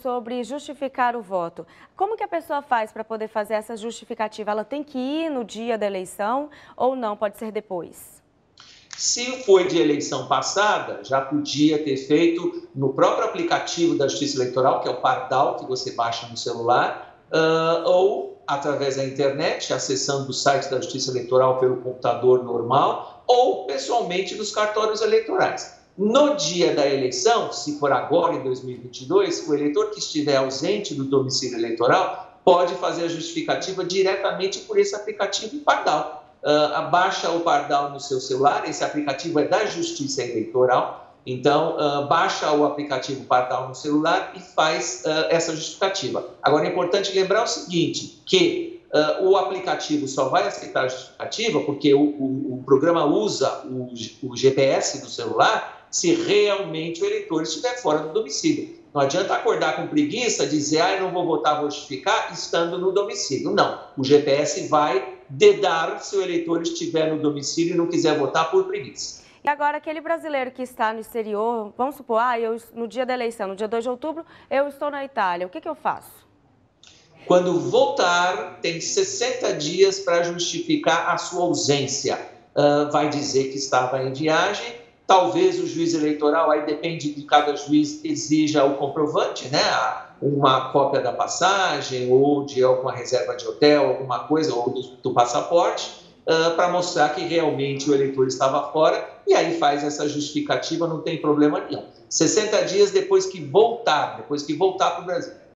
sobre justificar o voto. Como que a pessoa faz para poder fazer essa justificativa? Ela tem que ir no dia da eleição ou não? Pode ser depois? Se foi de eleição passada, já podia ter feito no próprio aplicativo da Justiça Eleitoral, que é o Pardal, que você baixa no celular, ou através da internet, acessando o site da Justiça Eleitoral pelo computador normal, ou pessoalmente nos cartórios eleitorais. No dia da eleição, se for agora em 2022, o eleitor que estiver ausente do domicílio eleitoral pode fazer a justificativa diretamente por esse aplicativo Pardal. Baixa o Pardal no seu celular, esse aplicativo é da Justiça Eleitoral, então baixa o aplicativo Pardal no celular e faz essa justificativa. Agora é importante lembrar o seguinte, que o aplicativo só vai aceitar a justificativa porque o programa usa o GPS do celular se realmente o eleitor estiver fora do domicílio. Não adianta acordar com preguiça, dizer, eu não vou votar, vou justificar, estando no domicílio. Não, o GPS vai dedar se o eleitor estiver no domicílio e não quiser votar por preguiça. E agora, aquele brasileiro que está no exterior, vamos supor, no dia da eleição, no dia 2 de outubro, eu estou na Itália, o que eu faço? Quando voltar, tem 60 dias para justificar a sua ausência. Vai dizer que estava em viagem. Talvez o juiz eleitoral, aí depende de cada juiz, exija o comprovante, né? Uma cópia da passagem ou de alguma reserva de hotel, alguma coisa, ou do passaporte, para mostrar que realmente o eleitor estava fora, e aí faz essa justificativa, não tem problema nenhum. 60 dias depois que voltar para o Brasil.